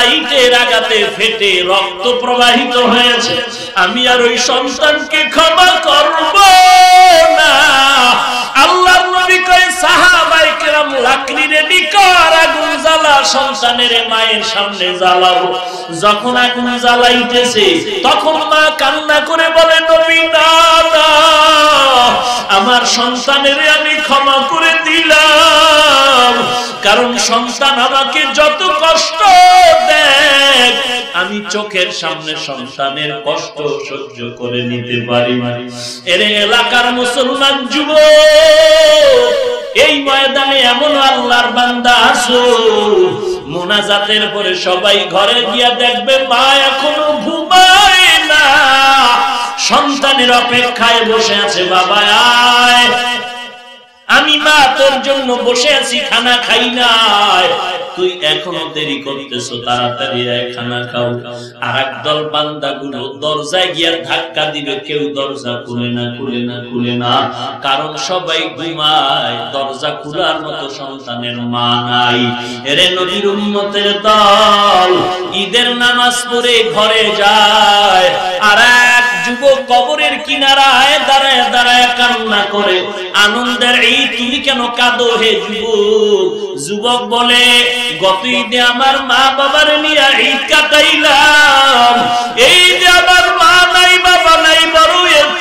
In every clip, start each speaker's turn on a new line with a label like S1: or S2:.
S1: লাইটের আঘাতে ফেটে রক্ত প্রবাহিত হয়েছে, আমি আর ওই সন্তানকে ক্ষমা করব না। আল্লাহর নবী কয় সাহাবায়ে কেরাম লাকড়ি রেডি কর, আগুন জ্বালা, সন্তানের মায়ের সামনে জ্বালাও। যখন আগুন জ্বালাইতেছে তখন মা কান্না করে বলে, নবী না না, আমার সন্তানের আমি ক্ষমা করে দিলাম, কারণ সন্তান আমাকে যত কষ্ট দেয় আমি চোখের সামনে সন্তানের কষ্ট সহ্য করে নিতে পারি। এর এলাকার মুসলমান যুবক, এই ময়দানে এমন আল্লাহর বান্দা আছো, মুনাজাতের পরে সবাই ঘরে গিয়া দেখবে মা এখনো ঘুমায় না, সন্তানের অপেক্ষায় বসে আছে। বাবা আয়, আমি মা তোর জন্য বসে আছি, খানা খাই নাই, তুই এখনো দেরি করতেছো, তাড়াতাড়ি আয় খানা খাও। আর একদল বান্দাগুলো দরজায় গিয়ে ধাক্কা দিবে, কেউ দরজা খুলে না, খুলে না, খুলে না, কারণ সবাই ঘুমায়, দরজা খোলার মতো সন্তানের মা নাই। এরে নবীর উম্মতের দল ঈদের নামাজ পড়ে ঘরে যায়, আর এক যুবক কবরের কিনারায় দাঁড়ায় দাঁড়ায় কান্না করে, আনন্দের ঈদ তুমি কেন কাঁদো হে যুবক? যুবক বলে, গত ঈদে আমার মা বাবার নিয়ে ঈদ কাটাইলাম, এই যে আমার মা নাই বাবা নাই, বড়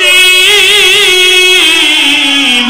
S1: এতিম,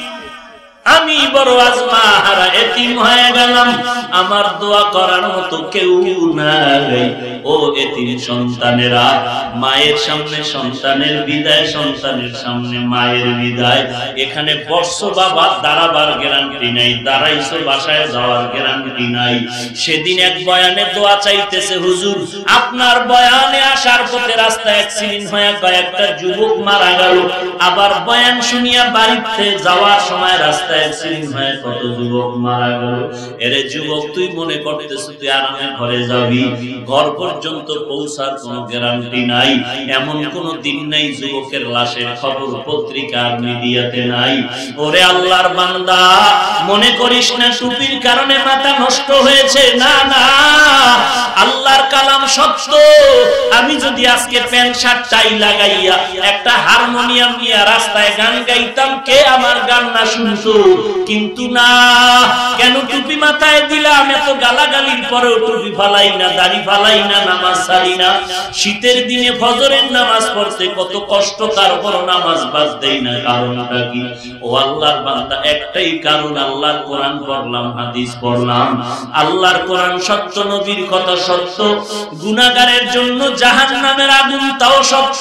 S1: আমি বড় আজ মা হারা এতিম হয়ে গেলাম, আমার দোয়া করার মতো কেউ নাই। ও এতিম সন্তানেরা, মায়ের সামনে সন্তানের বিদায়, সন্তানের সামনে মায়ের বিদায়। এখানে বর্ষ বাবা দাঁড়াবার গ্যারান্টি নাই, দাঁড়াইছো বাসায় যাওয়ার গ্যারান্টি নাই। সেদিন এক বয়ানে দোয়া চাইতেছে, হুজুর আপনার বয়ানে আসার পথে রাস্তায় অ্যাক্সিডেন্ট হয়ে কয়েকটা যুবক মারা গেল, আবার বয়ান শুনিয়া বাড়িতে যাওয়ার সময় রাস্তায় অ্যাক্সিডেন্ট হয়ে কত যুবক মারা গেল। এরে যুবক, তুই মনে করতেছিস তুই আরামে ঘরে যাবি, ঘর পর্যন্ত পৌঁছার কোনো গ্যারান্টি নাই। এমন কোন দিন নাই যুবকের লাশের খবর পত্রিকার মিডিয়াতে নাই। ওরে আল্লাহর বান্দা, মনে করিস না টুপির কারণে মাথা নষ্ট হয়েছে, না না, আল্লাহর কালাম সত্য। আমি যদি আজকে প্যান্ট শার্ট টাই লাগাইয়া একটা হারমোনিয়াম নিয়ে রাস্তায় গান গাইতাম, কে আমার গান না শুনতো? কিন্তু না, কেন টুপি মাথায় দিলাম? এত গালাগালির পরেও টুপি ফালাই না, দাড়ি ফালাই না, নামাজ ছাড়ি না। শীতের দিনে ফজরের নামাজ পড়তে কত কষ্ট, তারপর নামাজ বাদ দেই না, কারণটা কি? ও আল্লাহর বান্দা, একটাই কারণ, আল্লাহর কোরআন পড়লাম, হাদিস পড়লাম। আল্লাহর কোরআন সত্য, নবীর কথা সত্য, গুনাহগারের জন্য জাহান্নামের আগুন তাও সত্য।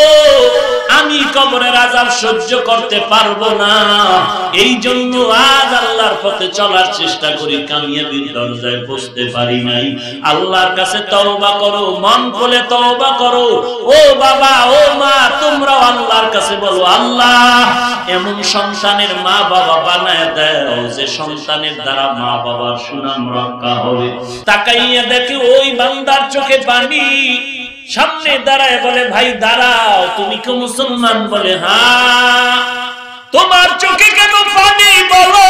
S1: আমি কবরের আযাব সহ্য করতে পারবো না, এই জন্য আজ আল্লাহর পথে চলার চেষ্টা করি, কামিয়াবির দরজায় পৌঁছতে পারি নাই। আল্লাহর কাছে তওবা করো, মন খুলে তওবা করো। ও বাবা, ও মা, তোমরাও আল্লাহর কাছে বলো, আল্লাহ এমন সন্তানের মা বাবা বানায় দাও যে সন্তানের দ্বারা মা বাবার সুনাম রক্ষা হবে। তাকাইয়া দেখে ওই বান্দার চোখে পানি, সামনে দাঁড়ায় বলে, ভাই দাঁড়াও, তুমি কি মুসলমান? বলে হ্যাঁ। তোমার চোখে কেন পানি বলো?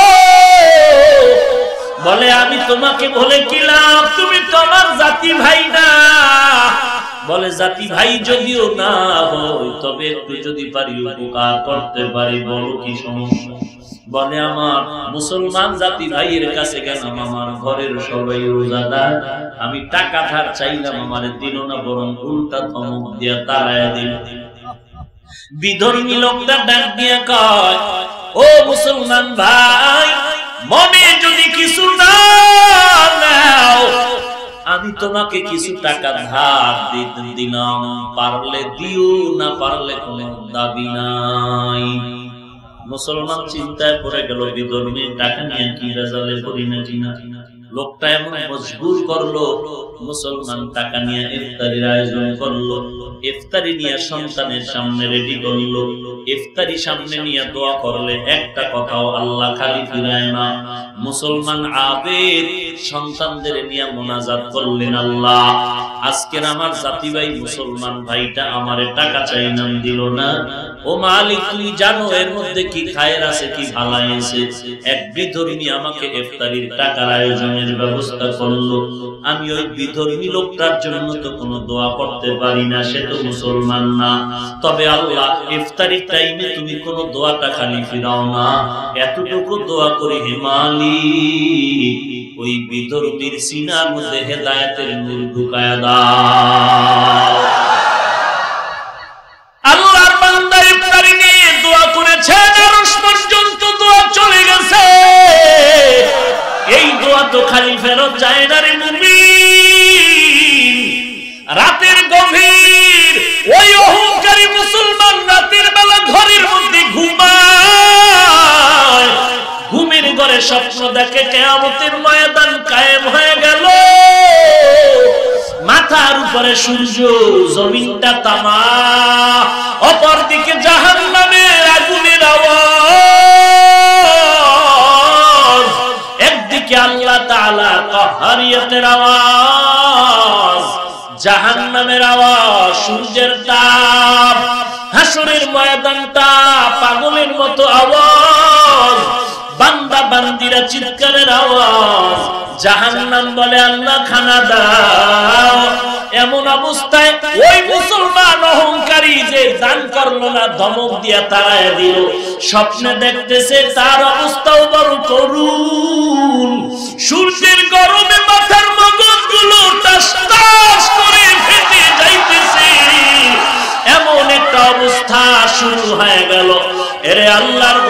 S1: বলে আমি তোমাকে বলে কিলাম, তুমি তোমার জাতি ভাই না। বলে জাতি ভাই যদিও না হই, তবে একটু যদি পারি উপকার করতে পারি, বলো কি সমস্যা? বলে আমার মুসলমান জাতি ভাইয়ের কাছে গেলাম, আমার ঘরের সবাই রোজাদার, আমি টাকা ধার চাইলাম, আমার দিল না, বরং উল্টা ধমক দিয়া তাড়াইয়া দিল। বিধর্মী লোকটা ডাক দিয়া কয়, ও মুসলমান ভাই, মনে যদি কিছু না নাও, আমি তোমাকে কিছু টাকা ধার দিলাম, পারলে দিও, না পারলে কোনো দাবি নাই। মুসলমান চিন্তায় পড়ে গেল, বিধর্মী টাকা নিয়ে কি রেজালে করি না কিনা। লোকটা এমন মজবুর করলো, মুসলমান টাকা নিয়ে ইফতারির আয়োজন করলো, ইফতারি নিয়ে সন্তানের সামনে রেডি করলো, ইফতারি সামনে নিয়ে দোয়া করলে একটা কথাও আল্লাহ খালি ফিরায় না। মুসলমান আবেদ সন্তানদের নিয়ে মুনাজাত করলেন, আল্লাহ আজকের আমার জাতি ভাই মুসলমান ভাইটা আমারে টাকা চাইলাম দিল না, ও মালিক তুমি জানো এর মধ্যে কি খায়ের আছে, কি ভালাই আছে। এক বিধর্মী আমাকে ইফতারির টাকার আয়োজনের ব্যবস্থা করলো, আমি ওই বিধর্মী লোকটার জন্য তো কোনো দোয়া করতে পারি না, সে তো মুসলমান না। তবে আল্লাহ ইফতারির টাইমে তুমি কোনো দোয়াটা খালি ফিরাও না, এতটুকু দোয়া করি হে মালিক ওই বিধর্মীর সিনার মধ্যে হেদায়েতের নূর ঢুকায়া দাও। আল্লাহর বান্দা ইফতারি নিয়ে দোয়া করেছে, আরশ পর্যন্ত দোয়া চলে গেছে। এই দোয়া তো খালি ফেরত যায় না রে মুমিন। রাতের গভীর ওই অহংকারী মুসলমান রাতের বেলা ঘরের মধ্যে ঘুমায়, ঘুমের ঘরে স্বপ্ন দেখে কিয়ামতের ময়দান কায়েম হয়ে গেল, মাথার উপরে সূর্য, জমিনটা তামা, অপরদিকে জাহান্নামের আগুনের আওয়াজ, একদিকে আল্লাহ তাআলার কাহরিয়তের আওয়াজ, জাহান্নামের আওয়াজ, সূর্যের তাপ, হাসরের ময়দানটা পাগলের মতো আওয়াজ, বান্দা বান্দিরা চিৎকারের আওয়াজ। জাহান্নাম বলে আল্লাহ খানা দাও। এমন অবস্থায় ওই মুসলমান অহংকারী যে দান করলো না, ধমক দিয়া তাড়ায় দিল, স্বপ্নে দেখতেছে তার অবস্থাও বড় করুণ। সূর্যের গরমে মাথার মগজগুলো টাস টাস করে ফেটে যাইতেছে, এমন একটা অবস্থা শুরু হয়ে গেল। এরে আল্লাহর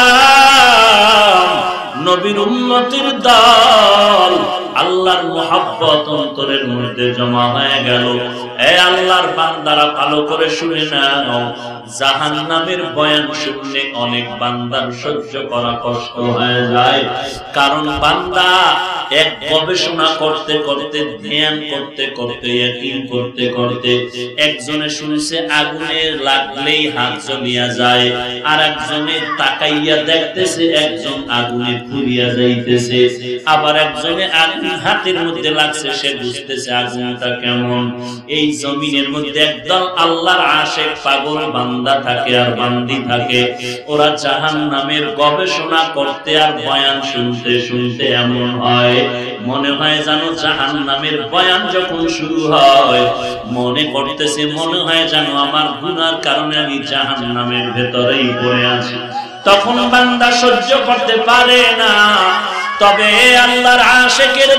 S1: গোলাম, নবীর উম্মতের দল, আল্লাহর মুহাব্বত অন্তরের মধ্যে জমা হয়ে গেল। এ আল্লাহর বান্দারা ভালো করে শুনে নাও, জাহান্নামের বয়ান শুনলে অনেক বান্দার সহ্য করা কষ্ট হয়ে যায়। কারণ বান্দা এক গবেষণা করতে করতে, ধ্যান করতে করতে, ইয়াকিন করতে করতে, একজনে শুনছে আগুনে লাগলেই হাত জ্বলিয়া যায়, আর একজনে তাকাইয়া দেখতেছে একজন আগুনে পুড়িয়া যাইতেছে, আবার একজনে আগুন হাতের মধ্যে লাগছে, সে বুঝতেছে আগুনটা কেমন। এই জমিনের মধ্যে একদল আল্লাহর আশিক পাগল বান্দা থাকে আর বান্দি থাকে, ওরা জাহান্নামের গবেষণা করতে আর বয়ান শুনতে শুনতে এমন হয় মনে হয় যেন জাহান্নামের বয়ান যখন শুরু হয় মনে করতেছে, মনে হয় যেন আমার গুনার কারণে আমি জাহান্নামের ভেতরেই পড়ে আছি। তখন বান্দা সহ্য করতে পারে না। তবে আল্লাহর আশিকের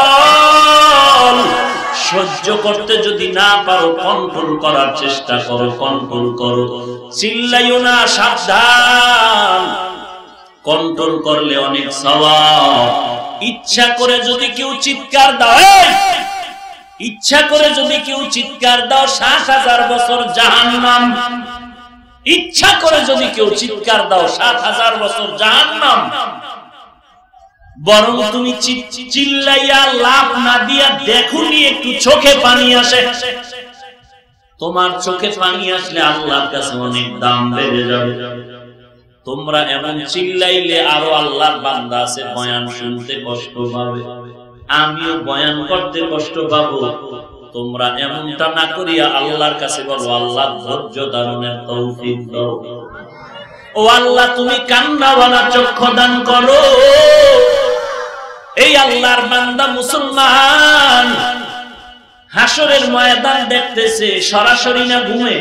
S1: দল, সহ্য করতে যদি না পারো কন্ট্রোল করার চেষ্টা করো, কন্ট্রোল করো, চিল্লাইও না, সাবধান। কন্ট্রোল করলে অনেক সওয়াব। ইচ্ছা করে যদি কেউ চিৎকার দাও, ইচ্ছা করে যদি কেউ চিৎকার দাও ৭০০০ বছর জাহান্নাম। ইচ্ছা করে যদি কেউ চিৎকার দাও ৭০০০ বছর জাহান্নাম। বরং তুমি চিল্লাইয়া লাভ না দিয়া দেখুনি একটু চোখে পানি আসে। তোমার চোখে পানি আসলে আল্লাহর কাছে অনেক দাম বেড়ে যাবে। তোমরা এমন চিল্লাইলে আরো আল্লাহর বান্দা আছে বয়ান শুনতে কষ্ট পাবে, আমিও বয়ান করতে কষ্ট পাবো। তোমরা এমনটা না করিয়া আল্লাহর কাছে বলো, আল্লাহ ধৈর্য ধারণের তৌফিক দাও। ও আল্লাহ তুমি কান্নাওয়ালা চক্ষু দান করো। এই আল্লাহর বান্দা মুসলমান হাসরের ময়দান দেখতেছে, সরাসরি না ঘুমে?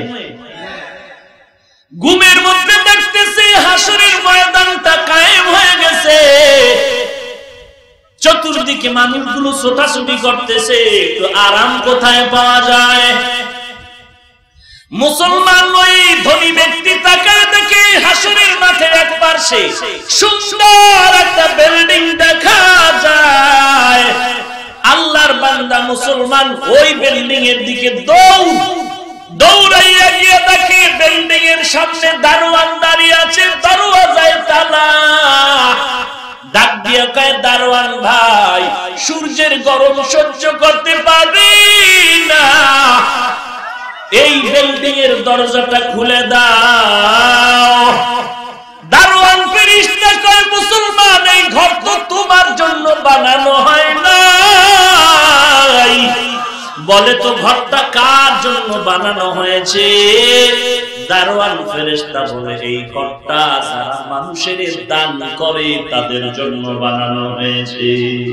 S1: ঘুমের মধ্যে দেখতেছে হাসরের ময়দানটা কায়েম হয়ে গেছে। চতুর্দিকে মানুষগুলো ছোটাছুটি করতেছে, একটু আরাম কোথায় পাওয়া যায়? মুসলমান ওই ধনী ব্যক্তি তাকায় দেখে হাসরের মাঠে এক পাশে সুন্দর একটা বিল্ডিং দেখা যায়। আল্লাহর বান্দা মুসলমান ওই বিল্ডিং এর দিকে দৌড়াইয়া গিয়ে দেখে বিল্ডিং এর সামনে দারোয়ান দাঁড়িয়ে আছে, দরওয়াজায় তালা। ডাক দিয়ে কয়, দারোয়ান ভাই, সূর্যের গরম সহ্য করতে পারি না, এই বিল্ডিং এর দরজাটা খুলে দাও। দারোয়ান ফেরেশতা কয়, মুসলমান এই ঘর তো তোমার জন্য বানানো হয় নাই। বলে তো ঘরটা কার জন্য বানানো হয়েছে? দারওয়ান ফেরেশতা বলে এই ঘরটা যারা মানুষের দান করে তাদের জন্য বানানো হয়েছে।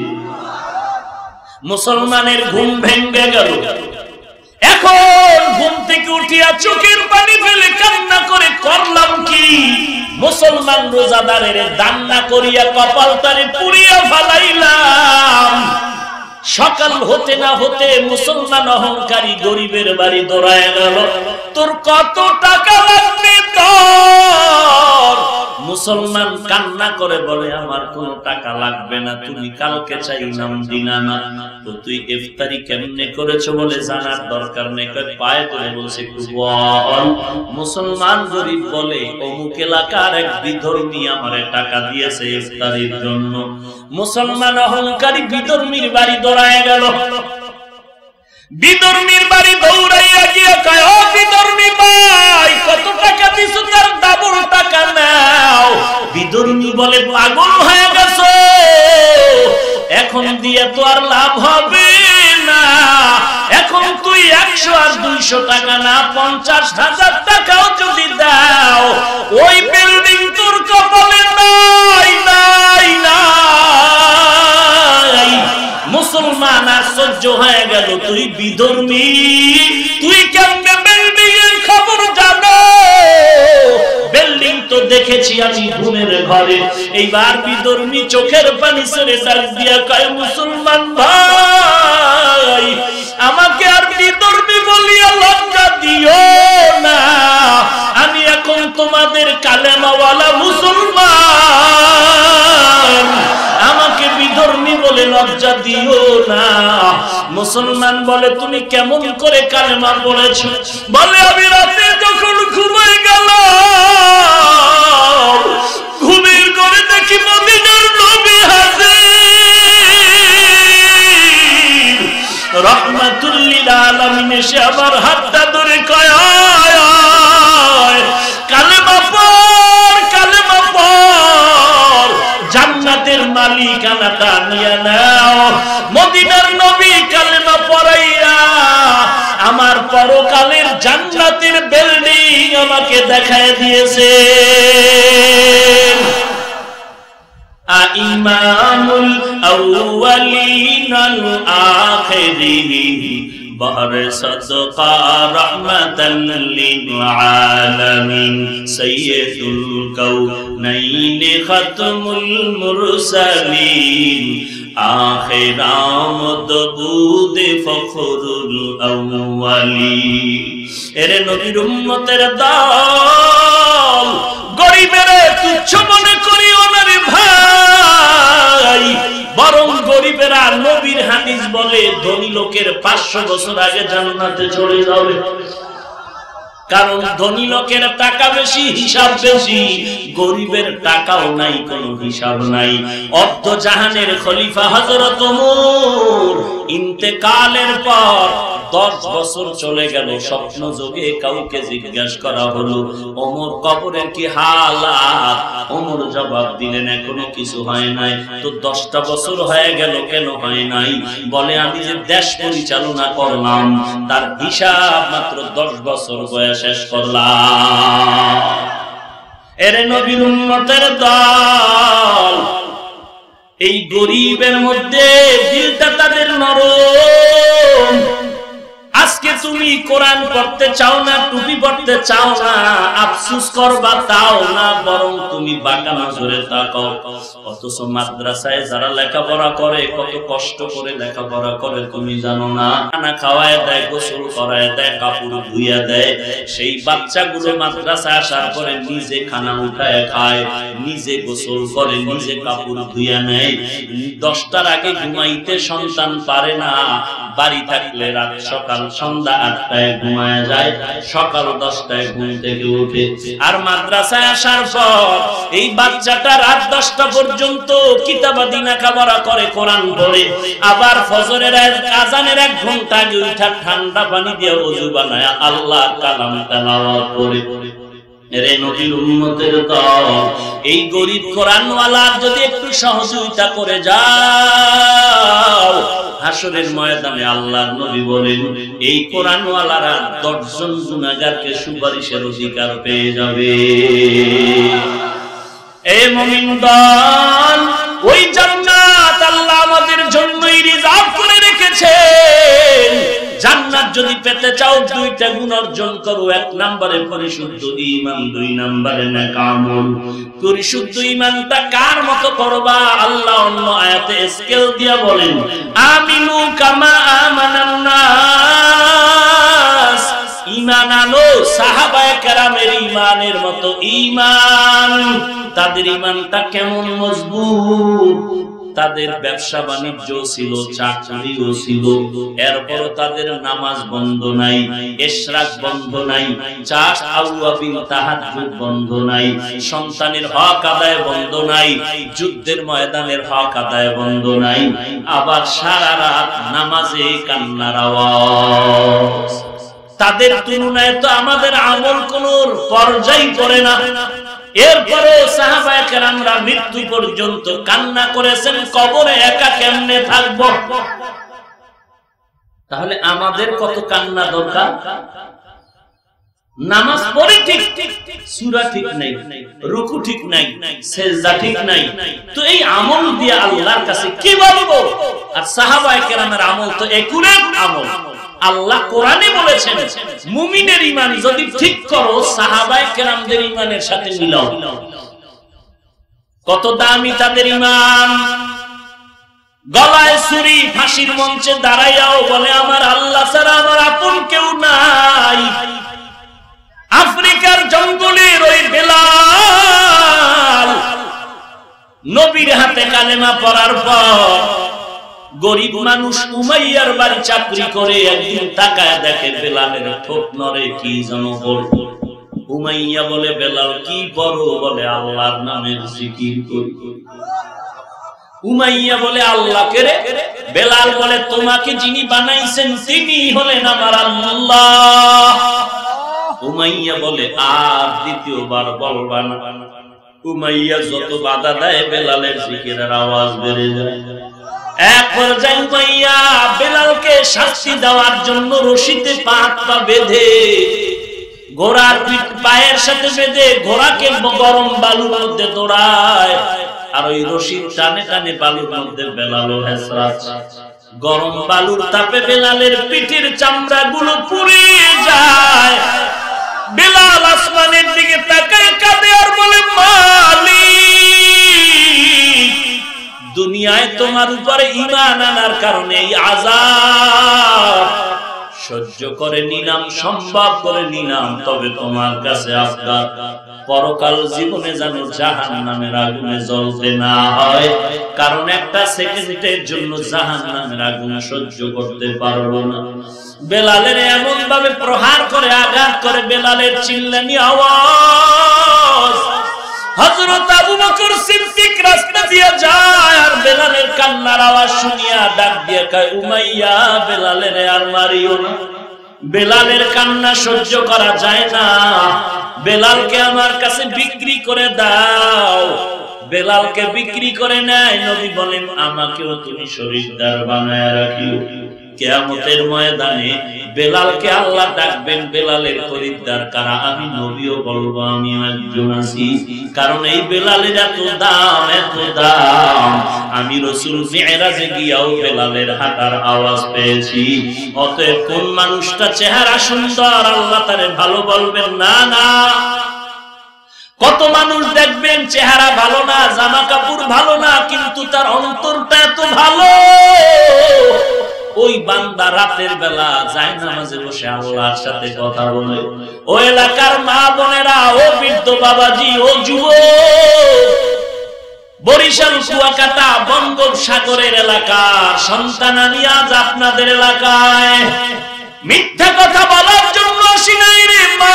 S1: মুসলমানের ঘুম ভেঙে গেল। এখন ঘুম থেকে উঠিয়া চোখের পানি ফেলে কান্না করে করলাম কি? মুসলমান রোজাদারের দান না করিয়া কপালটারে পুড়িয়া ফালাইলাম। সকাল হতে না হতে মুসলমান অহংকারী গরিবের বাড়ি দৌড়ায় গেল। তোর কত টাকা লাগবে তোর? মুসলমান কান্না করে বলে আমার কোনো টাকা লাগবে না, তুমি কালকে চাইলাম দিনা না। তো তুই ইফতারি কেমনে করেছো বলে জানার দরকার নেই, পায়ে ধরে বলছে একটু বল। মুসলমান গরিব বলে অমুক এলাকার এক বিধর্মী আমারে টাকা দিয়েছে ইফতারির জন্য। মুসলমান অহংকারী বিধর্মীর বাড়ি দৌড়ায় গেল। বিধর্মীর বাড়ি দৌড়াইয়া গিয়ে কয়, ও বিধর্মী ভাই কত টাকা দিছো তার ডাবল টাকা নাও। বিধর্মী বলে পাগল হয়ে গেছো, এখন দিয়ে তো আর লাভ হবে না। এখন তুই 100 আর 200 টাকা না 50,000 টাকাও যদি দাও ওই বিল্ডিং তোর কপালে নাই নাই নাই। মুসলমান আশ্চর্য হয়ে গেল, তুই বিধর্মী, তুই কেমনে বিল্ডিং এর খবর জানো? বিল্ডিং তো দেখেছি আমি ঘুমের ঘরে। এইবার বিধর্মী চোখের পানি ছেড়ে ডাক দিয়া কয়, মুসলমান ভাই আমাকে আর বিধর্মী বলিয়া লজ্জা দিও না। আমি এখন তোমাদের কালেমাওয়ালা মুসলমান, আমাকে বিধর্মী বলে লজ্জা দিও না। মুসলমান বলে তুমি কেমন করে কালেমা পড়েছো? বলে আমি রাতে যখন ঘুমাই গেলাম, ঘুমের ঘরে দেখি মদিনার নবী হাজির রাহমাতুল লিল আলামিন এসে আমার হাতটা ধরে কয়, কালেমা পড়, কালেমা পড়, জান্নাতের মালিকানাটা নিয়ে নাও। মদিনার নবী কালেমা পড়াইয়া আমার পরকালের জান্নাতের বিল্ডিং আমাকে দেখায় দিয়েছে। ইমামুল আউয়ালিন আল আখিরিন বাহর সাদকা রাহমাতান লিল আলামিন সাইয়্যিদুল কাউনাইন খাতমুল মুরসালিন আখির আমদ বুদ ফখরুল আউয়ালিন। এরে নবীর উম্মতের দল, গরিবের তুচ্ছ মনে করিও না রে ভাই, বরং গরিবেরা নবীর হাদিস বলে ধনী লোকের 500 বছর আগে জান্নাতে চলে যাবে। কারণ ধনী লোকের টাকা বেশি, হিসাব বেশি, গরিবের টাকাও নাই, কোনো হিসাব নাই। অর্ধ জাহানের খলিফা হযরত ওমর ইন্তেকালের পর 10 বছর চলে গেল। স্বপ্ন যোগে কাউকে জিজ্ঞাসা করা হলো ওমর কবরের কি হালাত? ওমর জবাব দিলেন এখনো কিছু হয় নাই। তো 10টা বছর হয়ে গেল, কেন হয় নাই? বলে আমি যে দেশ পরিচালনা করলাম তার হিসাব মাত্র 10 বছর বয়স শেষ করলাম। এরে নবীর উম্মতের দল, এই গরিবের মধ্যে দিলটা তাদের নরম। আজকে তুমি কোরআন পড়তে চাও না, টুপি পড়তে চাও না, আফসোস করবা তাও না, বরং তুমি বাঁকা নজরে তাকাও। অথচ মাদ্রাসায় যারা লেখাপড়া করে কত কষ্ট করে লেখাপড়া করে তুমি জানো না? খানা খাওয়ায় দেয়, গোসল করায় দেয়, কাপড় ধুইয়া দেয়। সেই বাচ্চাগুলো মাদ্রাসায় আসার পরে নিজে খানা উঠায় খায়, নিজে গোসল করে, নিজে কাপড় ধুইয়া নেয়। 10টার আগে ঘুমাইতে সন্তান পারে না। বাড়ি থাকলে রাত সকাল সন্ধ্যা 8টায় ঘুমায় যায়, সকাল 10টায় ঘুম থেকে উঠে। আর মাদ্রাসায় আসার পর এই বাচ্চাটা রাত 10টা পর্যন্ত কিতাবাদি লেখাপড়া করে, কোরআন পড়ে। আবার ফজরের আজানের 1 ঘন্টা আগে উঠা ঠান্ডা পানি দিয়ে ওযু বানায় আল্লাহর কালাম তেলাওয়াত করে। রে নবীর উম্মতের দল, এই গরিব কোরআনওয়ালার যদি একটু সহযোগিতা করে যাও, হাসরের ময়দানে আল্লাহর নবী বলেন এই কোরআনওয়ালারা 10 জন গুনাহগারকে সুপারিশের অধিকার পেয়ে যাবে। এই মুমিন দল, ওই জান্নাত আল্লাহ আমাদের জন্যই রিজার্ভ করে রেখেছেন। জান্নাত যদি পেতে চাও 2টা গুণ অর্জন করো। 1 নম্বরে পরিশুদ্ধ ঈমান, 2 নম্বরে নেক আমল। পরিশুদ্ধ ঈমানটা কার মতো করবা? আল্লাহ অন্য আয়াতে স্কেল দিয়া বলেন আমিনু কামা আমানান নাস, ঈমান আনো সাহাবায়ে কেরামের ঈমানের মতো ঈমান। তাদের ঈমানটা কেমন মজবুত, তাদের ব্যবসা বাণিজ্য ছিল, চাকরিও ছিল, এরপরও তাদের নামাজ বন্ধ নাই, ইশরাক বন্ধ নাই, চাষ আউয়াবিন তাহাজ্জুদ বন্ধ নাই, সন্তানের হক আদায় বন্ধ নাই, যুদ্ধের ময়দানের হক আদায় বন্ধ নাই, আবার সারা রাত নামাজে কান্নার আওয়াজ। তাদের তুলনায় তো আমাদের আমল কোন পর্যায় পড়ে না। এরপরে সাহাবায়ে কেরামরা মৃত্যু পর্যন্ত কান্না করেছেন, কবরে একা কেমনে থাকবো? তাহলে আমাদের কত কান্না দরকার? নামাজ পড়ি ঠিক, সূরা ঠিক নাই, রুকু ঠিক নাই, সিজদা ঠিক নাই, তো এই আমল দিয়ে আল্লাহর কাছে কি বলবো? আর সাহাবায়ে কেরামের আমল তো একুরেট আমল। আল্লাহ কোরআনে বলেছেন মুমিনের ঈমান যদি ঠিক করো সাহাবায়ে কেরামদের ঈমানের সাথে মিলাও। কত দামি তাদের ঈমান! গলায় ছুরি, ফাঁসির মঞ্চে দাঁড়াইয়াও বলে আমার আল্লাহ ছাড়া আমার আপন কেউ নাই। আফ্রিকার জঙ্গলের ওই বেলাল নবীর হাতে কালেমা পড়ার পর গরিব মানুষ উমাইয়ার বাড়ি চাকরি করে একদিন তাকায় দেখে বেলালের ঠোঁট নড়ে, কি যেন বলবো। উমাইয়া বলে বেলাল কি বড়? বলে আল্লাহর নামের জিকির করি। উমাইয়া বলে আল্লাহকে রে? বেলাল বলে তোমাকে যিনি বানাইছেন তিনি হলেন আমার আল্লাহ। উমাইয়া বলে আর দ্বিতীয়বার বলবা না। উমাইয়া যত বাধা দেয় বেলালের জিকিরের আওয়াজ বেড়ে যায়। এক পর্যায়ে উমাইয়া বেলালকে শাস্তি দেওয়ার জন্য রশিতে পা বেঁধে ঘোড়ার পিঠ পায়ের সাথে বেঁধে ঘোড়াকে গরম বালুর মধ্যে দৌড়ায়, আর ওই রশিদ টানে টানে বালুর মধ্যে বেলালও হেসরাচ্ছে। গরম বালুর তাপে বেলালের পিঠের চামড়া গুলো পুড়ে যায়। বেলাল আসমানের দিকে তাকায় কাঁদে আর বলে মালিক, দুনিয়ায় তোমার উপরে ঈমান আনার কারণে এই আযাব সহ্য করে নিলাম, সম্ভব করে নিলাম, তবে তোমার কাছে আফগার পরকাল জীবনে যেন জাহান্নামের আগুনে জ্বলতে না হয়, কারণ একটা সেকেন্ডের জন্য জাহান্নামের আগুন সহ্য করতে পারবো না। বেলালের এমন ভাবে প্রহার করে আঘাত করে বেলালের চিল্লানি আওয়াজ হযরত আবু বকর সিদ্দিক রাস্তা দিয়ে যায়, আর বেলালের কান্নার আওয়াজ শুনিয়া ডাক দিয়ে কয় উমাইয়া বেলালের আর মারিও না, বেলালের কান্না সহ্য করা যায় না, বেলালকে আমার কাছে বিক্রি করে দাও। বেলালকে বিক্রি করে নেয়। নবী বলেন আমাকেও তুমি শরীরদার বানায় রাখিও। কিয়ামতের ময়দানে বেলালকে আল্লাহ ডাকবেন, বেলালের খরিদ্দার কারা? আমি নবীও বলবো আমি একজন আছি, কারণ এই বেলালের এত দাম, এত দাম। আমি রাসূল মিরাজে গিয়াও বেলালের হাঁটার আওয়াজ পেয়েছি। অতএব কোন মানুষটা চেহারা সুন্দর আল্লাহ তারে ভালো বলবেন না? না। কত মানুষ দেখবেন চেহারা ভালো না, জামা কাপড় ভালো না, কিন্তু তার অন্তরটা এত ভালো। ওই বান্দা রাতের বেলা যায় নামাজে বসে আল্লাহর সাথে কথা বলে। ও এলাকার মা বোনেরা, ও বৃদ্ধ বাবাজি, ও যুবক, বরিশাল, কুয়াকাটা, বঙ্গোপসাগরের এলাকার সন্তান আমি আজ আপনাদের এলাকায় মিথ্যা কথা বলার জন্য আসি নাই রে মা।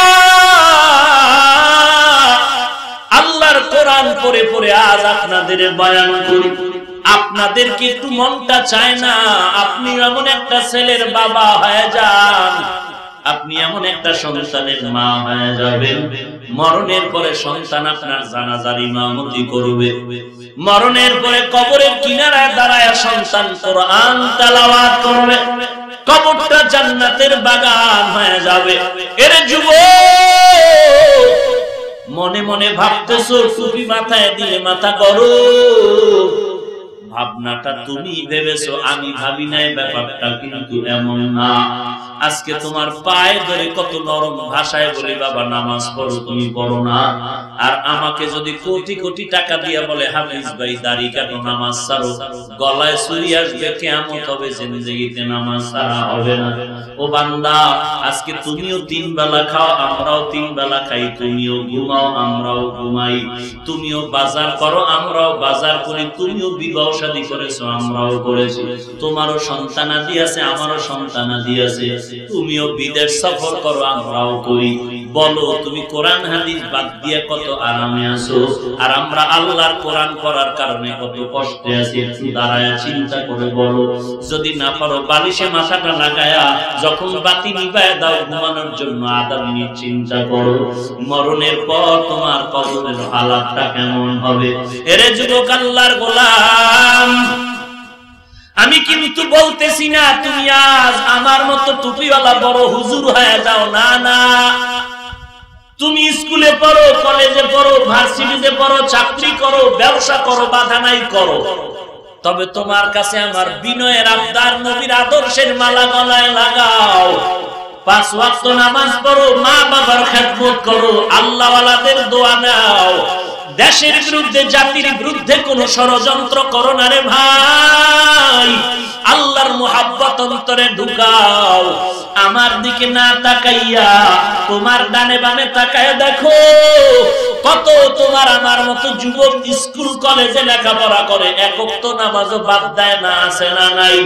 S1: আল্লাহর কোরআন পড়ে পড়ে আজ আপনাদের বয়ান করি। আপনাদেরকে একটু মনটা চায় না আপনি এমন একটা ছেলের বাবা হয়ে যান, আপনি এমন একটা সন্তানের মা হয়ে যাবেন, মরণের পরে সন্তান আপনার জানাজার ইমামতি করবে। মরণের পরে কবরের কিনারায় দাঁড়ায় সন্তান কোরআন তেলাওয়াত করবে। কবরটা জান্নাতের বাগান হয়ে যাবে। এর যুবক, মনে মনে ভাবতেছো টুপি মাথায় দিয়ে মাথা গরম। ভাবনাটা তুমি ভেবেছো, আমি ভাবি নাই। ব্যাপারটা কিন্তু এমন না। আজকে তোমার পায়ে ধরে কত নরম ভাষায় বলি, বাবা নামাজ পড়ো, তুমি পড়ো না। আর আমাকে যদি কোটি কোটি টাকা দিয়া বলে, হাফিজ ভাই দাড়ি কাটো, নামাজ ছাড়ো, গলায় ছুরি আসবে, কিয়ামত হবে, জিন্দেগিতে নামাজ ছাড়া হবে না। ও বান্দা, আজকে তুমিও 3 বেলা খাও, আমরাও 3 বেলা খাই। তুমিও ঘুমাও, আমরাও ঘুমাই। তুমিও বাজার করো, আমরাও বাজার করি। তুমিও বিবাহ শাদী করেছো, আমরাও করেছি। তোমারও সন্তানাদি আছে, আমারও সন্তানাদি আছে। তুমিও বিদেশ সফর করো, আমরাও করি। বলো, তুমি কোরআন হাদিস বাদ দিয়ে কত আরামে আছো, আর আমরা আল্লাহর কোরআন পড়ার কারণে কত কষ্টে আছি। একটু দাঁড়ায় চিন্তা করে বলো। যদি না পারো, বালিশে মাথাটা লাগায়া যখন বাতি নিভায় দাও ঘুমানোর জন্য, আধা মিনিট চিন্তা করো, মরণের পর তোমার কবরের হালাতটা কেমন হবে। এরে যুবক, আল্লাহর গোলাম, আমি কিন্তু বলতেছি না তুমি আজ আমার মতো টুপিওয়ালা বড় হুজুর হয়ে যাও, না না। তুমি স্কুলে পড়ো, কলেজে পড়ো, ভার্সিটিতে পড়ো, চাকরি করো, ব্যবসা করো, বাধা নাই, করো। তবে তোমার কাছে আমার বিনয়ের আবদার, নবীর আদর্শের মালা গলায় লাগাও। 5 ওয়াক্ত নামাজ পড়ো, মা বাবার খেদমত করো, আল্লাহওয়ালাদের দোয়া নাও। দেশের বিরুদ্ধে, জাতির বিরুদ্ধে কোন ষড়যন্ত্র করো না রে ভাই। আল্লাহর মুহাব্বত অন্তরে ঢুকাও। আমার দিকে না তাকাইয়া তোমার ডানে বামে তাকায় দেখো, কত তোমার আমার মতো যুবক স্কুল কলেজে লেখাপড়া করে, এক ওয়াক্ত নামাজও বাদ দেয় না, আছে না নাই?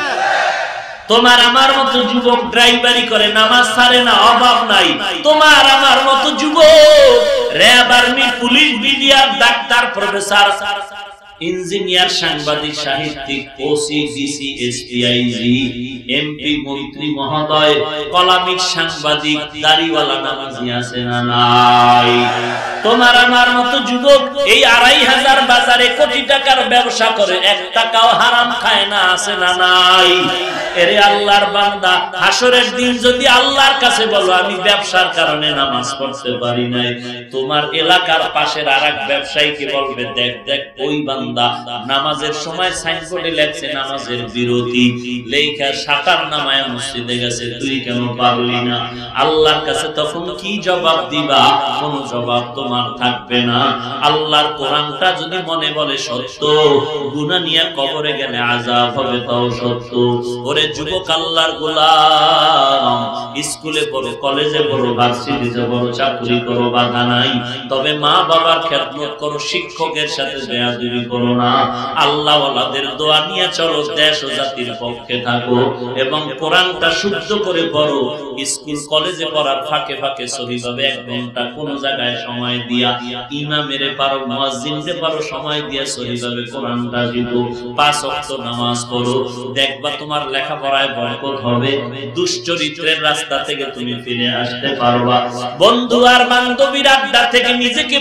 S1: তোমার আমার মতো যুবক ড্রাইভারি করে, নামাজ ছাড়ে না, অভাব নাই। তোমার আমার মতো যুবক RAB, army, police, BDR, doctor, professor, engineer, সাংবাদিক, সাহিত্যিক, OC, DC, SP, IG, MP, মন্ত্রী মহোদয়, কলামিক, সাংবাদিক, দাড়িওয়ালা নামাজি আছে না নাই? তোমার আমার মতো যুবক এই 2500 বাজারে কোটি টাকার ব্যবসা করে, 1 টাকাও হারাম খায় না, আছে না নাই? এরে আল্লাহর বান্দা, হাসরের দিন যদি আল্লাহর কাছে বলো আমি ব্যবসার কারণে নামাজ পড়তে পারি নাই, তোমার এলাকার পাশের আরেক ব্যবসায়ীকে বলবে, দেখ দেখ ওই বান্দা নামাজের সময় সাইনবোর্ডে লেখছে নামাজের বিরতি, লেখা শাটার নামায় মসজিদে গেছে, তুই কেন পারলি না? আল্লাহর কাছে তখন কি জবাব দিবা? কোনো জবাব তোমার থাকবে না। আল্লাহর কোরআনটা যদি মনে বলে সত্য, গুনাহ নিয়ে কবরে গেলে আযাব হবে তাও সত্য। ওরে যুবক, আল্লাহর গোলাম, স্কুলে পড়ো, কলেজে পড়ো, ভার্সিটিতে পড়ো, চাকরি করো, বাধা নাই। তবে মা বাবার খেদমত করো, শিক্ষকের সাথে বেয়াদবি করো না। আল্লাহওয়ালাদের দোয়া নিয়ে চলো, দেশ ও জাতির পক্ষে থাকো এবং কোরআনটা শুদ্ধ করে পড়ো। স্কুল কলেজে পড়ার ফাঁকে ফাঁকে সহিভাবে 1 ঘন্টা কোন জায়গায় সময় দিয়া ইমামেরে পারো, মুয়াজ্জিনরে পারো সময় দিয়া সহিভাবে কোরআনটা শিখো। 5 ওয়াক্ত নামাজ পড়ো, দেখবা তোমার লেখাপড়ায় বরকত হবে, দুশ্চরিত্রের রাস্তা থেকে তুমি ফিরে আসতে পারবা। বন্ধু আর বান্ধবীর আড্ডা থেকে নিজেকে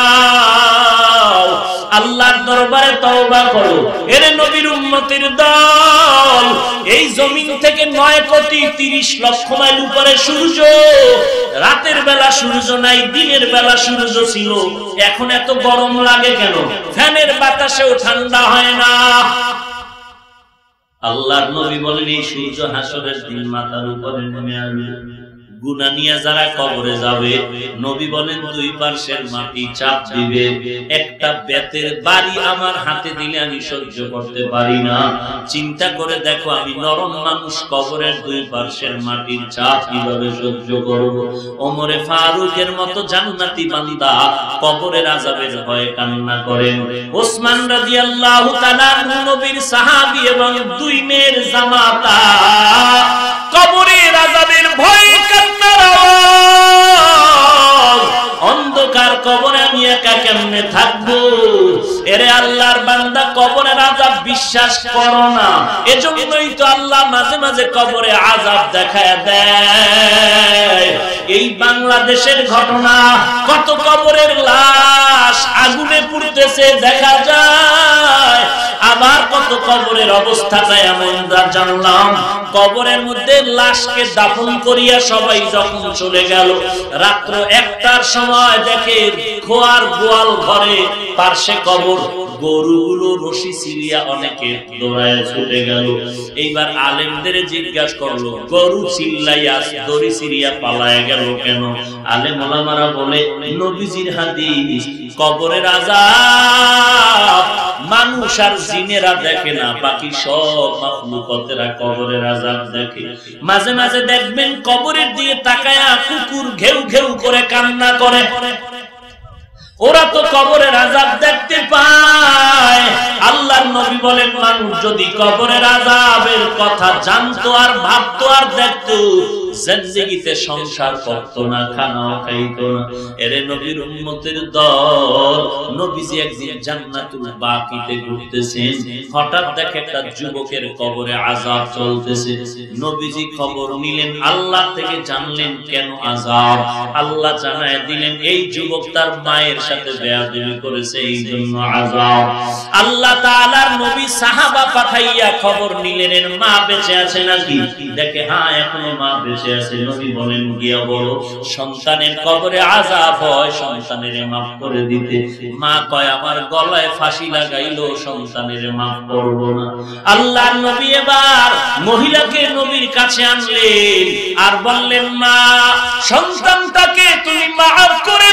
S1: বাঁচাও, আল্লাহর দরবারে তওবা করো। এরে নবীর উম্মতের দল, এই জমিন থেকে 9,30,00,000 মাইল উপরে সূর্য, রাতের বেলা সূর্য নাই, দিনের বেলা সূর্য ছিল। এখন এত গরম লাগে কেন? ফ্যানের বাতাসেও ঠান্ডা হয় না। আল্লাহর নবী বলেন, এই সূর্য হাসরের দিন মাথার উপরে নেমে আসবে। গুনাহ নিয়ে যারা কবরে যাবে, নবী বলেন 2 পার্শ্বের মাটি চাপ দিবে। একটা বেতের বাড়ি আমার হাতে দিলে আমি সহ্য করতে পারি না। চিন্তা করে দেখো, আমি নরম মানুষ, কবরের 2 পার্শ্বের মাটির চাপ কিভাবে সহ্য করব? ওমরে ফারুকের মতো জান্নাতি বান্দা কবরের আযাবের ভয়ে কান্না করেন। ওসমান রাদিয়াল্লাহু তাআলা নবীর সাহাবী এবং 2 মেয়ের জামাতা কবরের আযাবের ভয়ে কান্নার আওয়াজ। অন্ধকার কবরে আমি একা কেমনে থাকবো? এরে আল্লাহর বান্দা, কবরের আযাব বিশ্বাস করো না। এজন্যই তো আল্লাহ মাঝে মাঝে কবরে আযাব দেখায় দেয়। এই বাংলাদেশের ঘটনা, কত কবরের লাশ আগুনে পুড়তেছে দেখা যায়। আবার কত কবরের অবস্থাটা এমন জানলাম, কবরের মধ্যে লাশকে দাফন করিয়া সবাই যখন চলে গেল, রাত্র 1টার সময় দেখে খোয়ার গোয়াল ঘরে পার্শ্বে কবর, গরুগুলো রশি ছিঁড়িয়া অনেকে দৌড়ায় ছুটে গেল। এইবার আলেমদের জিজ্ঞাসা করলো, গরু চিল্লাইয়া দড়ি ছিঁড়িয়া পালায় গেল কেন? আলেম ওলামারা বলে, নবীজির হাদিস, কবরের আযাব মানুষ আর জিনেরা দেখে না, বাকি সব মাখলুকাতেরা কবরের আযাব দেখে। মাঝে মাঝে দেখবেন কবরের দিকে তাকায়া কুকুর ঘেউ ঘেউ করে কান্না করে, ওরা তো কবরের আযাব দেখতে পায়। আল্লাহর নবী বলেন, মানুষ যদি কবরের আযাবের কথা জানতো আর ভাবতো আর দেখতো, জিন্দেগিতে সংসার করতো না, খানাও খাইতো না। এরে নবীর উম্মতের দল, নবীজি একদিন জান্নাতুল বাকিতে ঘুরতেছেন, হঠাৎ দেখে একটা যুবকের কবরে আযাব চলতেছে। নবীজি খবর নিলেন, আল্লাহ থেকে জানলেন কেন আযাব। আল্লাহ জানায় দিলেন, এই যুবক তার মায়ের সাথে বেয়াদবি করেছে, এই জন্য আযাব। আল্লাহ তাআলার নবী সাহাবা পাঠাইয়া খবর নিলেন, এর মা বেঁচে আছে নাকি? দেখে হ্যাঁ, এখনো মা বেঁচে আছে। নবী বলেন, গিয়া বলো সন্তানের কবরে আযাব হয়, সন্তানের মাফ করে দিতে। মা কয়, আমার গলায় ফাঁসি লাগাইলো, সন্তানের মাফ করব না। আল্লাহর নবী এবার মহিলাকে নবীর কাছে আনলেন আর বললেন, মা, সন্তানটাকে তুমি মাফ করে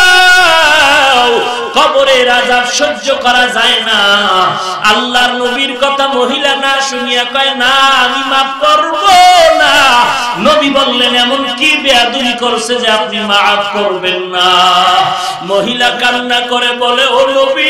S1: দাও, কবরের আযাব সহ্য করা যায় না। আল্লাহর নবীর কথা মহিলা না শুনিয়া কয়, না, আমি মাফ করব না। নবী বললেন, এমন কি বেয়াদবি করছে যে আপনি মাফ করবেন না? মহিলা কান্না করে বলে, ও নবী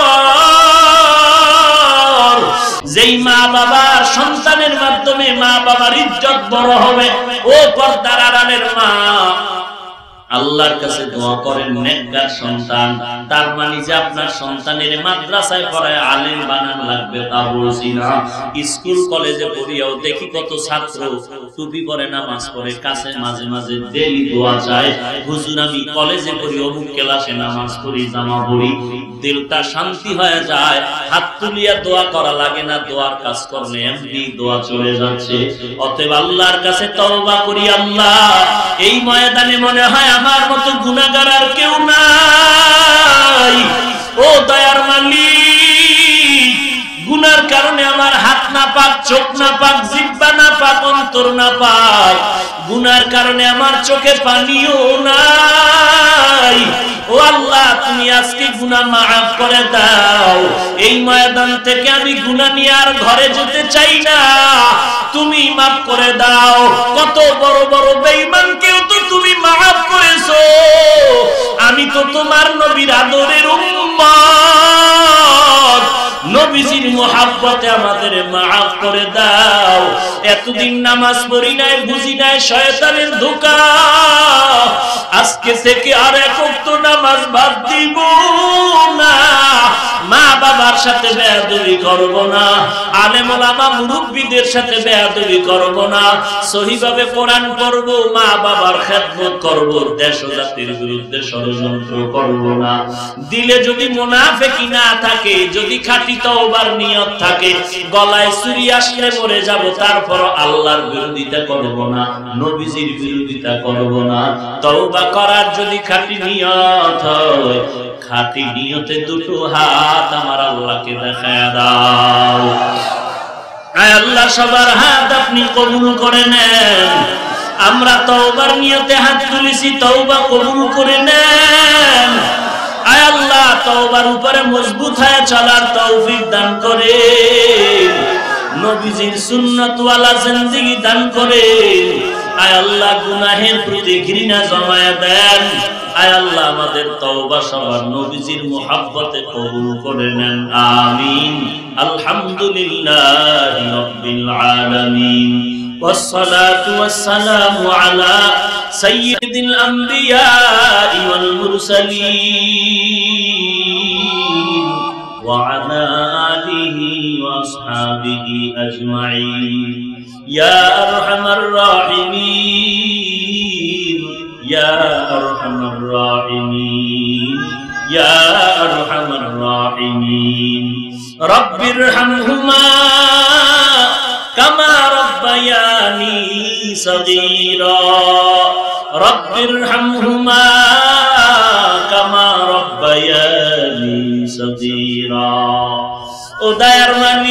S1: আমার, যেই মা বাবার সন্তানের মাধ্যমে মা বাবার ইজ্জত বড় হবে, ও পর্দার আড়ালের মা, আল্লাহর কাছে দোয়া করেন নেককার সন্তান। তার মানে যে আপনার সন্তানের মাদ্রাসায় পড়ায় আলেম বানানো লাগবে তা বলছি না। স্কুল কলেজে পড়িয়াও দেখি কত ছাত্র টুপি পরে, নামাজ পড়ে, কাছে মাঝে মাঝে ডেইলি দোয়া চায়, হুজুর আমি কলেজে পড়ি, অমুক ক্লাসে নামাজ পড়ি, জামা পড়ি, দিলটা শান্তি হয়ে যায়, হাত তুলিয়া দোয়া করা লাগে না, দোয়ার কাজ করলে এমনি দোয়া চলে যাচ্ছে। অতএব আল্লাহর কাছে তওবা করি, আল্লাহ এই ময়দানে মনে হয় আমার মতো গুনাহগার আর কেউ নাই। ও দয়ার মালিক, গুনার কারণে আমার হাত না পাক, চোখ না পাক, জিহ্বা না পাক, অন্তর না পাক, গুনার কারণে আমার চোখে পানিও নাই। ও আল্লাহ, তুমি আজকে গুনাহ মাফ করে দাও। এই ময়দান থেকে আমি গুনাহ নিয়ে আর ঘরে যেতে চাই না, তুমি মাফ করে দাও। কত বড় বড় বেঈমানকেও তো তুমি মাফ করেছো, আমি তো তোমার নবীর আদরের উম্মত, নবীজির মুহাব্বতে আমাদের মাফ করে দাও। এতদিন নামাজ পড়ি নাই, বুঝি নাই শয়তানের ধোঁকা, আজকে থেকে আর এক ওয়াক্ত নামাজ বাদ দিব না, মা বাবার সাথে বেয়াদবি করব না, আলেম ওলামা মুরব্বিদের সাথে বেয়াদবি করব না, সহিভাবে কোরআন পড়ব, মা বাবার খেদমত করব, দেশ ও জাতির বিরুদ্ধে ষড়যন্ত্র করব না। দিলে যদি মুনাফিকি না থাকে, যদি খাঁটি তওবার নিয়ত থাকে, গলায় ছুরি আসলে মরে যাব, তারপর আল্লাহর বিরোধিতা করব না, নবীজির বিরোধিতা করব না। তওবা করার যদি খাঁটি নিয়ত হয়, খাঁটি নিয়তে দুটো হাত আমার আল্লাহকে দেখায় দাও। আয় আল্লাহ, সবার হাত আপনি কবুল করে নেন। আমরা তওবার নিয়তে হাত তুলেছি, তওবা কবুল করে নেন। আয় আল্লাহ, তওবার উপরে মজবুত হয়ে চলার তৌফিক দান করেন, নবীজির সুন্নাতওয়ালা জিন্দেগি দান করেন। আয় আল্লাহ, গুনাহের প্রতি ঘৃণা জমায়ে দেন। আয় আল্লাহ, আমাদের তওবা সবার নবীজির মুহাব্বতে কবুল করে নেন, আমিন। আলহামদুলিল্লাহি রাব্বিল আলামিন, ওয়াসসালাতু ওয়াসসালামু আলা সাইয়্যিদিল আমবিয়া ওয়াল মুরসালিন وعلى آله وأصحابه أجمعين يا أرحم الراحمين يا أرحم الراحمين يا أرحم الراحمين رب ارحمهما كما ربياني صغيرا رب ارحمهما كما ربياني صغيرا ও দয়ার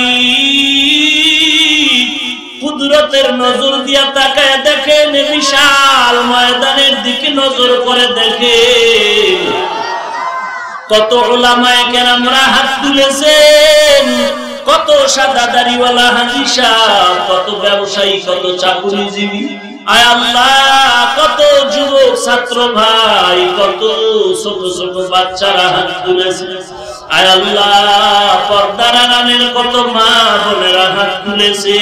S1: মালিক কুদরতের নজর দিয়া তাকায় দেখেন বিশাল ময়দানের দিকে নজর করে দেখেন কত উলামায়ে কেরামরা হাত তুলেছেন কত সাদা দাড়িওয়ালা হাজী সাহেব কত ব্যবসায়ী কত চাকুরীজীবী আয় আল্লাহ কত যুবক ছাত্র ভাই কত ছোট ছোট বাচ্চারা হাত তুলেছে আয় আল্লাহ পর্দার আড়ালের কত মা বোনেরা হাত তুলেছে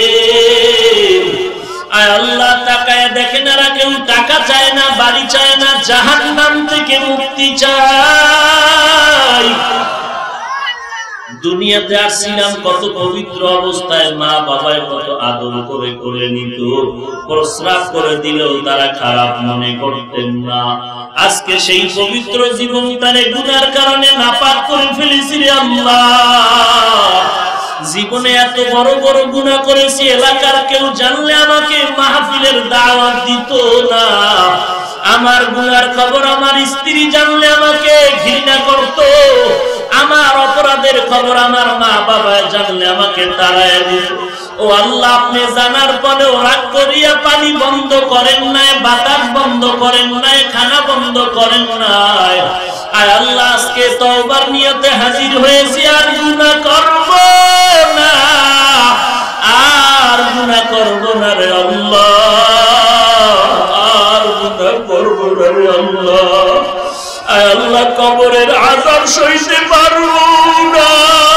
S1: আয় আল্লাহ তাকায় দেখেন এরা কেউ টাকা চায় না বাড়ি চায় না জাহান্নাম থেকে মুক্তি চায় দুনিয়াতে আসছিলাম কত পবিত্র অবস্থায় মা বাবায় কত আদর করে করে নিত প্রস্রাব করে দিলেও তারা খারাপ মনে করতেন না আজকে সেই পবিত্র জীবনটারে গুনার কারণে নাপাক করে ফেলেছি রে আল্লাহ জীবনে এত বড় বড় গুনাহ করেছি এলাকার কেউ জানলে আমাকে মাহফিলের দাওয়াত দিত না আমার গুনার খবর আমার স্ত্রী জানলে আমাকে ঘৃণা করত আমার অপরাধের খবর আমার মা বাবা জানলে আমাকে তাড়ায় দিত ও আল্লাহ আপনি জানার পরেও রাগ করিয়া পানি বন্ধ করেন নাই বাতাস বন্ধ করেন নাই খানা বন্ধ করেন নাই আয় আল্লাহ আজকে তওবার নিয়তে হাজির হয়েছি আর গুনাহ করব না আর গুনাহ করব না রে আল্লাহ আর গুনাহ করব না রে আল্লাহ আয় আল্লাহ কবরের আযাব সইতে পারবো না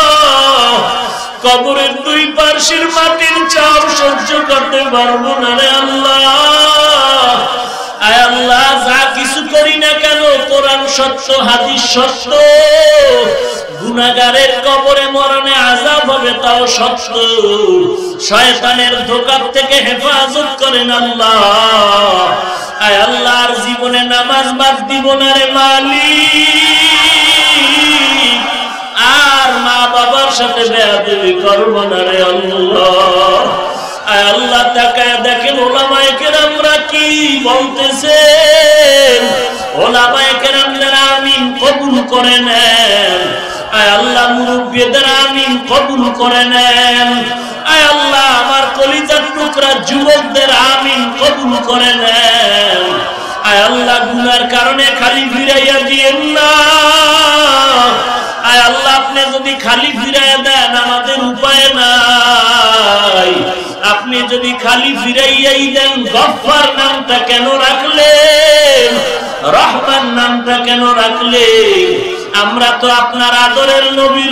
S1: কবরের দুই পাশের মাটির চাপ সহ্য করতে পারবো না রে আল্লাহ আয় আল্লাহ যা কিছু করি না কেন কোরআন সত্য হাদিস সত্য গুনাহগারের কবরে মরণে আযাব হবে তাও সত্য শয়তানের ধোঁকা থেকে হেফাজত করেন আল্লাহ আয় আল্লাহর জীবনে নামাজ বাদ দিব না রে মালিক আর মা বাবার সাথে বেয়াদবি করব না রে আল্লাহ আয় আল্লাহ তাকায় দেখেন উলামায়ে কেরামরা কি বলতেছেন উলামায়ে কেরামরা আমিন কবুল করে নেন আয় আল্লাহ মুরব্বিদের আমিন কবুল করে নেন আয় আল্লাহ আমার কলিজার টুকরা যুবকদের আমিন কবুল করে নেন আয় আল্লাহ গুনার কারণে খালি ফিরাইয়া দিয়েন না আয় আল্লাহ আপনি যদি খালি ফিরাইয়া দেন আমাদের উপায় নাই আপনি যদি খালি ফিরাইয়াই দেন গফফার নামটা কেন রাখলেন রহমান নামটা কেন রাখলেন আমরা তো আপনার আদরের নবীর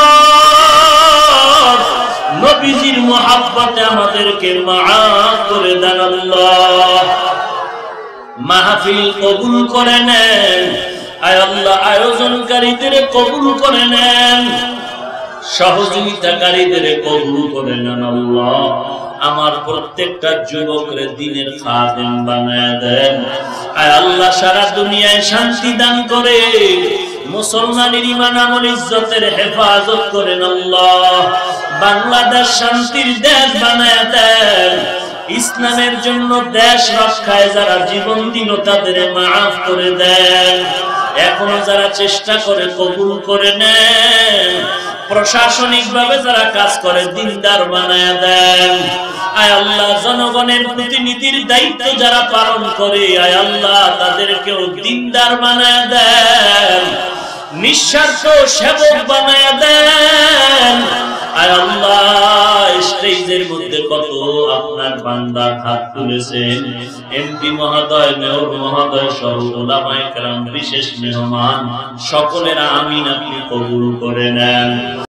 S1: উম্মত নবীজির মুহাব্বতে আমাদেরকে মাফ করে দেন আল্লাহ মাহফিল কবুল করে নেন আয় আল্লাহ আয়োজনকারীদের কবুল করে নেন সহযোগিতাকারীদের কবুল করে নেন আল্লাহ আমার প্রত্যেকটা যুবকরে দ্বীনের খাদেম বানায় দেন আয় আল্লাহ সারা দুনিয়ায় শান্তি দান করে মুসলমানের ঈমান আমল ইজ্জতের হেফাজত করেন আল্লাহ বাংলাদেশ শান্তির দেশ বানায় দেন ইসলামের জন্য দেশ রক্ষায় যারা জীবন দিল তাদের মাফ করে দেন এখনো যারা চেষ্টা করে কবুল করে নেন প্রশাসনিক ভাবে যারা কাজ করে দিনদার বানায় দেন আয় আল্লাহ জনগণের প্রতিনিধির দায়িত্ব যারা পালন করে আয় আল্লাহ তাদেরকেও দিনদার বানায় দেন নিঃস্বার্থ সেবক বানায় দেন আয় আল্লাহ স্টেজের মধ্যে কত আপনার বান্দা হাত তুলেছেন এমপি মহোদয় মেয়র মহোদয় সহ উলামায়ে কেরাম বিশেষ মেহমান সকলের আমিন আপনি কবুল করে নেন।